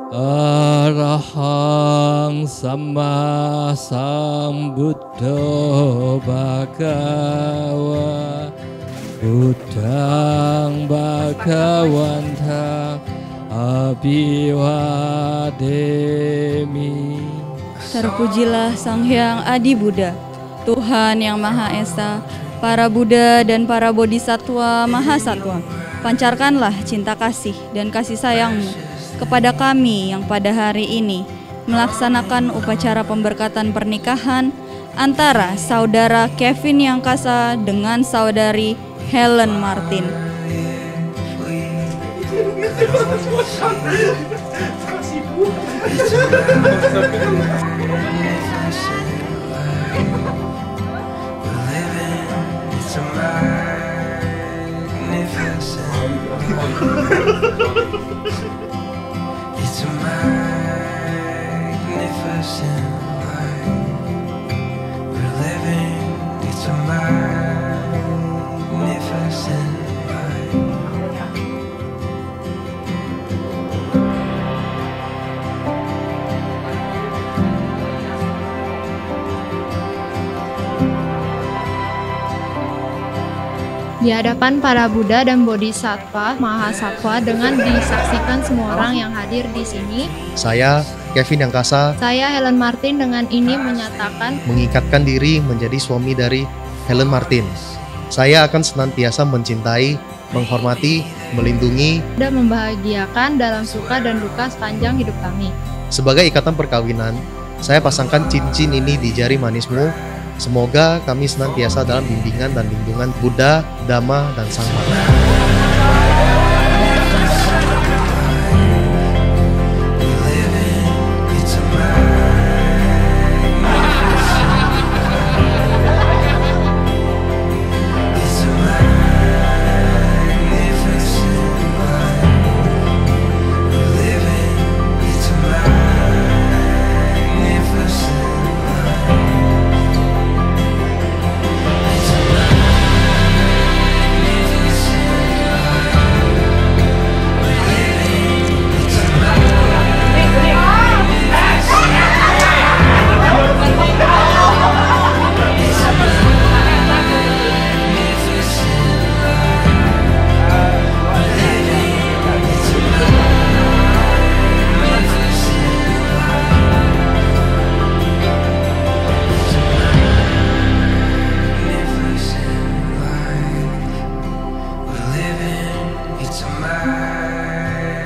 Arahang Sama Sambuddho Bhagava Buddhang Bhagawantang Abhiwademi. Terpujilah Sang Hyang Adi Buddha, Tuhan yang Maha Esa, para Buddha dan para Bodhisattva Mahasatwa. Pancarkanlah cinta kasih dan kasih sayangmu kepada kami yang pada hari ini melaksanakan upacara pemberkatan pernikahan antara saudara Kevin Yangkasa dengan saudari Helen Martin. It's a magnificent life we're living. It's a magnificent life. Di hadapan para Buddha dan Bodhisattva Mahasatwa dengan disaksikan semua orang yang hadir di sini. Saya, Kevin Yangkasa, Saya Helen Martin dengan ini menyatakan mengikatkan diri menjadi suami dari Helen Martin. Saya akan senantiasa mencintai, menghormati, melindungi, dan membahagiakan dalam suka dan duka sepanjang hidup kami. sebagai ikatan perkawinan. Saya pasangkan cincin ini di jari manismu. Semoga kami senantiasa dalam bimbingan dan lindungan Buddha, Dhamma, dan Sang Mara.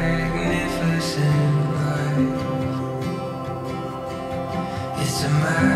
It's a